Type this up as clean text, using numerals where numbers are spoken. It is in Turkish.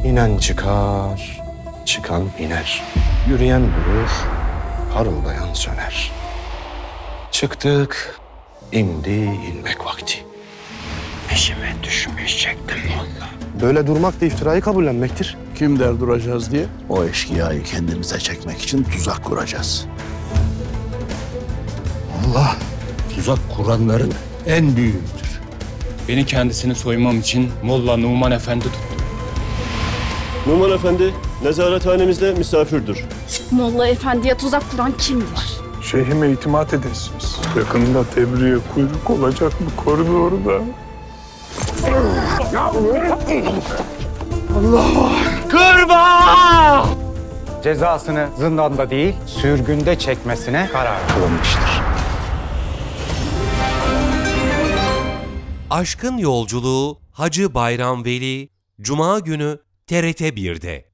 İnen çıkar, çıkan iner. Yürüyen durur, parıldayan söner. Çıktık, indi inmek vakti. Peşime düşmeyecektim valla. Böyle durmak da iftirayı kabullenmektir. Kim der duracağız diye? O eşkıyayı kendimize çekmek için tuzak kuracağız. Allah tuzak kuranların en büyüğüdür. Beni kendisini soymam için Molla Numan Efendi tuttu. Numan Efendi nezarethanemizde misafirdir. Molla Efendi'ye tuzak kuran kimdir? Şeyhime itimat edesiniz. Yakında tebriğe kuyruk olacak bu koridorda. Cezasını zindanda değil, sürgünde çekmesine karar kılınmıştır. Aşkın Yolculuğu Hacı Bayram Veli Cuma günü TRT 1'de.